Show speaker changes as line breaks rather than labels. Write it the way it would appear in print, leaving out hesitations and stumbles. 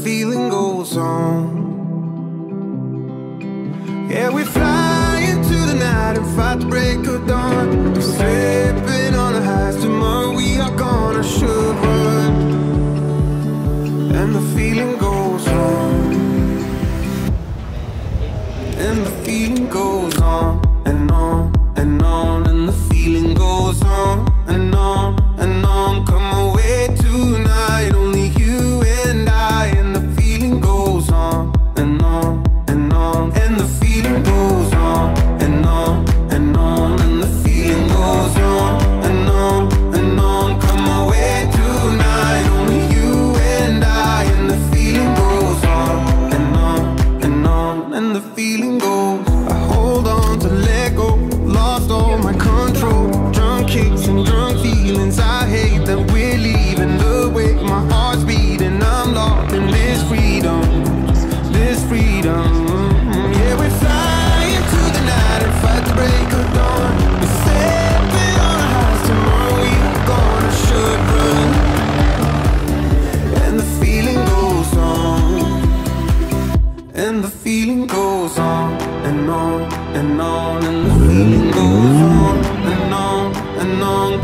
feeling goes on. Yeah, we fly into the night and fight the break of dawn. We're slipping on the highs, tomorrow we are gonna should run. And the feeling goes on. And the feeling goes on and on and on. And the feeling goes on and on and on. Come away tonight, only you and I. And the feeling goes on and on and on. And the feeling goes on and on and on. And the feeling goes on and on and on. Come away tonight, only you and I. And the feeling goes on and on and on. And the feeling goes. I hold on to let go, lost all my control. Drunk kicks and drunk feelings, I hate that we're leaving the way my heart's beating. I'm lost in this freedom, this freedom. Yeah, we fly into the night and fight the break of dawn. We're stepping on the highs, tomorrow we are gonna should run. And the feeling goes on. And the feeling goes on and on and on. And the feeling goes on and on and on.